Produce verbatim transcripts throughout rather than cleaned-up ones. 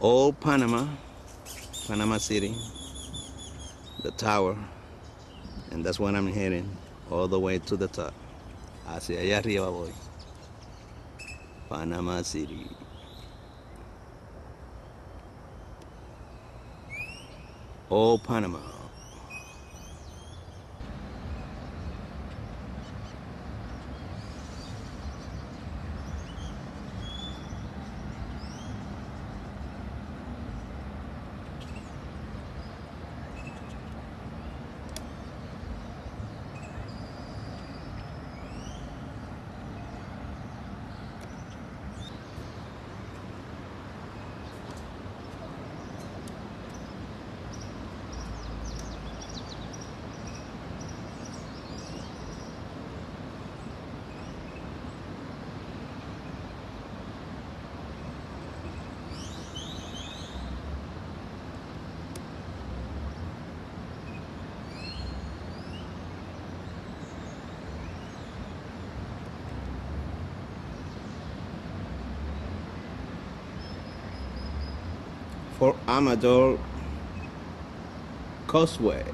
Old Panama, Panama City, the tower, and that's when I'm heading all the way to the top. Hacia allá arriba voy. Panama City. Old Panama. For Amador Causeway,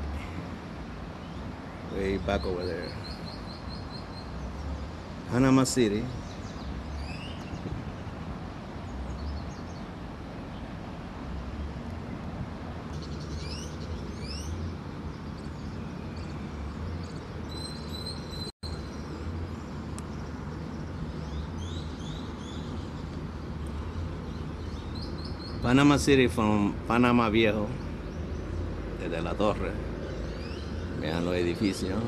way back over there. Panama City. Panama City from Panama Viejo, desde la torre. Vean los edificios.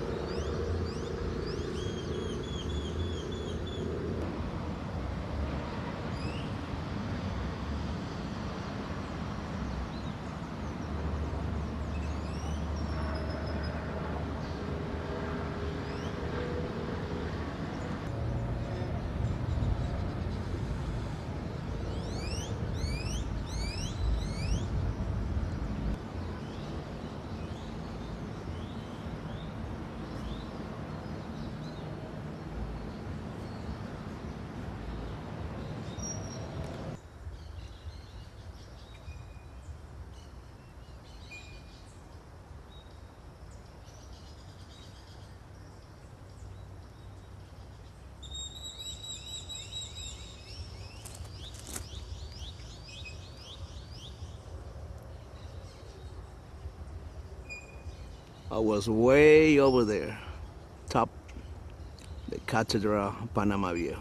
I was way over there, top the Cathedral Panama Viejo.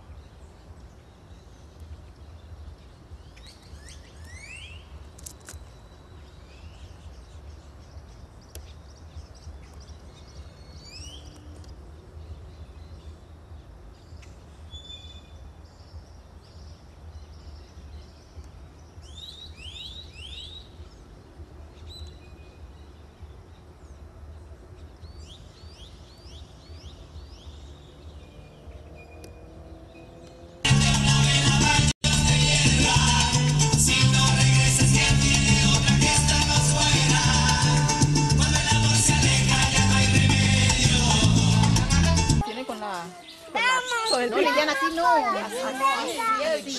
No, Liliana, así no. Así,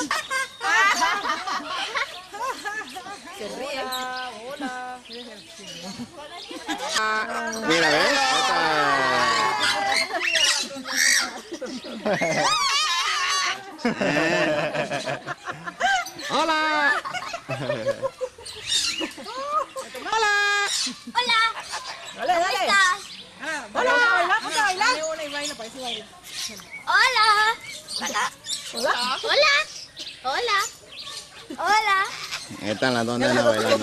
se ríe. Hola. Mira, ¿ves? Hola. Hola. Hola. Dale, dale. ¿Cómo estás? Hola. Vamos a bailar. Una y baila, parece bailar. Hola. Hola. Hola. Hola. Hola. Hola. Están las dos nenas bailando.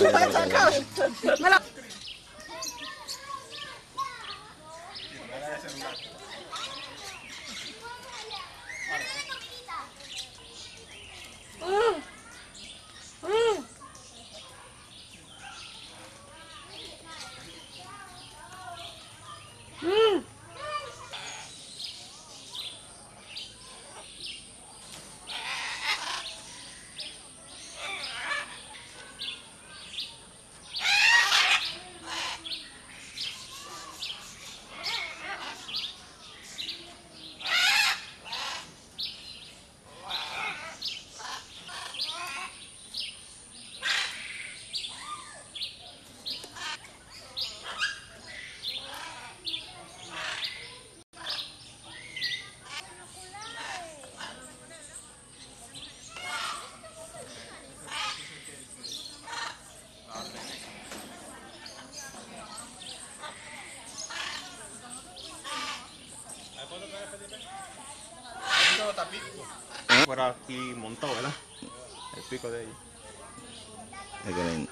Fuera aquí montado, ¿verdad? El pico de ellos. Es que ven.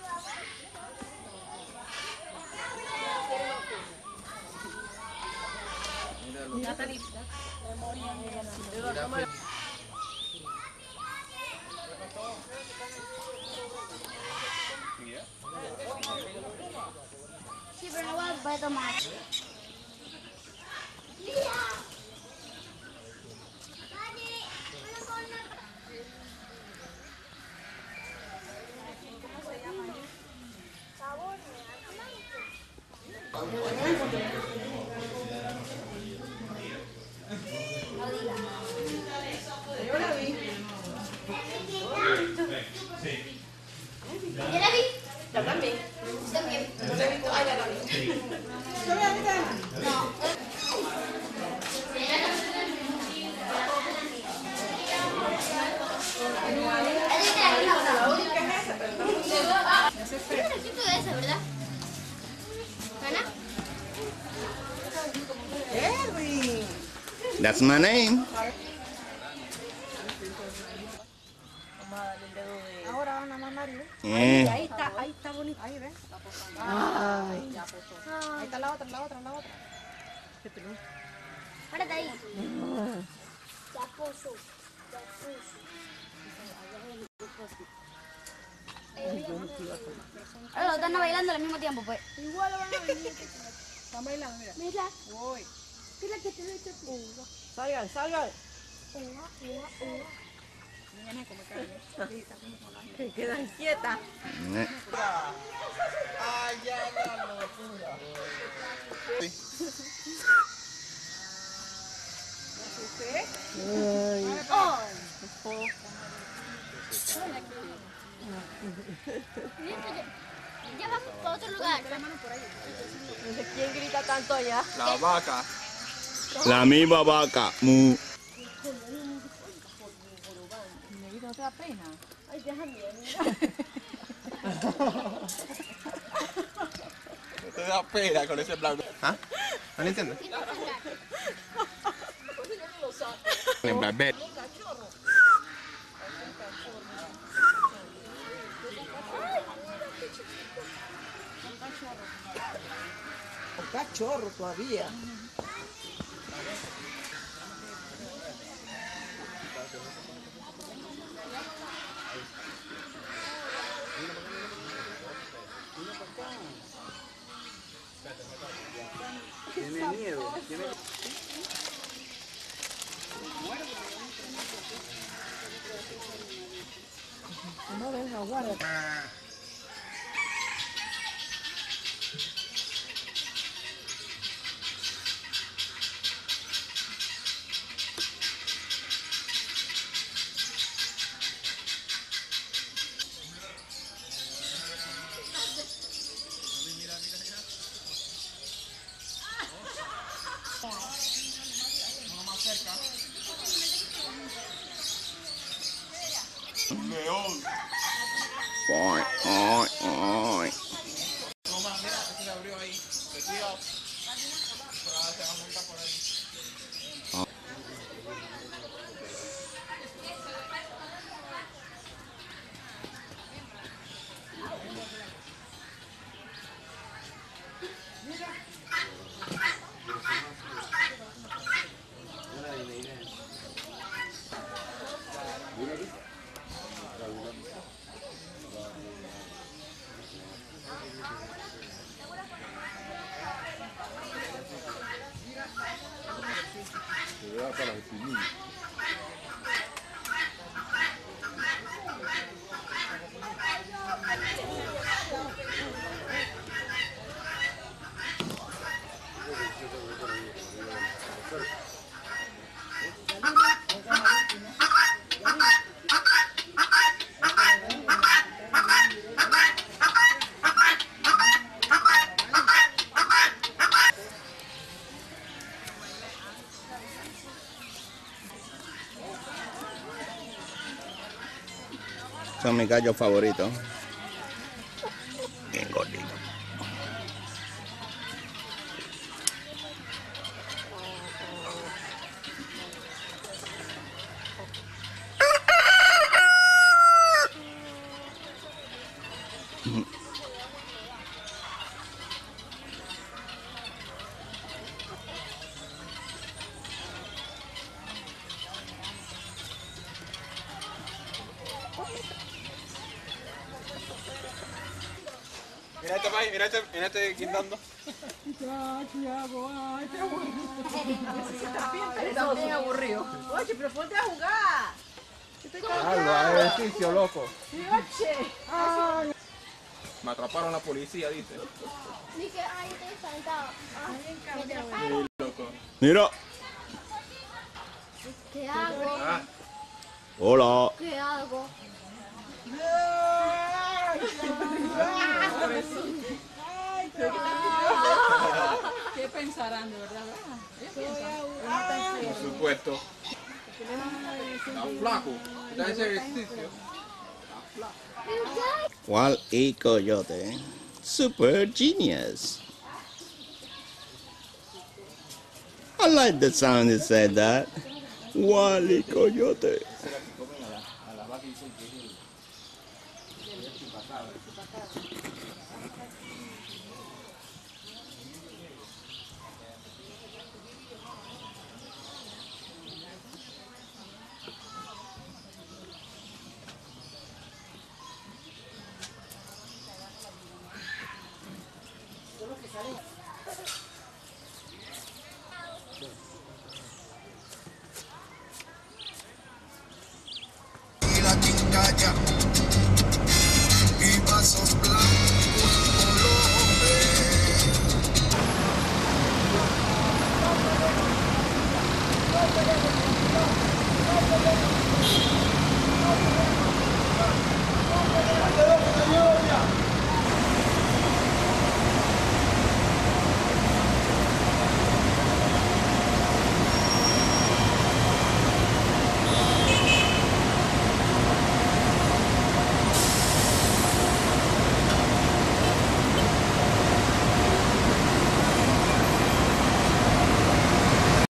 Sí, pero no voy a tomar. ¿Ya la vi? Yo también. También. Yo la he visto. Ay, ya la vi. No. Es de esa, ¿verdad? ¿Gana? Erwin. That's my name. Ahora van a mamarle. Eh. Ahí está, ahí está bonito. Ahí ves. Ay. Ahí está la otra, la otra, la otra. Párate ahí. Ya puso. Ya puso. Ahora los están bailando al mismo tiempo, pues. Igual van a venir. Están bailando, mira. Mira. Voy. Mira que te lo he hecho tú. Salgan, salgan. Una, una, una. Que quedan quietas. Eh. Ay, ya, la locura. ¿Usted? Oh. Ya vamos para otro lugar. No sé quién grita tanto allá. La vaca. La misma vaca. Mu. ¿No te da pena? Ay, déjame. No te da pena con ese plan. ¿Ah? ¿No lo entiendes? En Blackberry. Un cachorro todavía. Tiene miedo. Tiene... No venga, guarda. Un león. Ay, ay, ay. Toma, mira, ese se abrió ahí. Decía. Pero ahora se va a montar por ahí. Son mis gallos favoritos. Bien gorditos. Mira este país, mira este, mira este guindando. Está bien aburrido. Oye, pero ponte a jugar. Hazlo, ejercicio, loco. Oye. Me atraparon la policía, dice. Ni que ahí estoy sentado. Loco. Mira. ¿Qué hago? Hola. ¿Qué hago? ¿Qué pensarán de verdad? Por supuesto. Está flaco. Está ese ejercicio. Wall E. Coyote. Super genius. I like the sound it said that. Wall E. Coyote.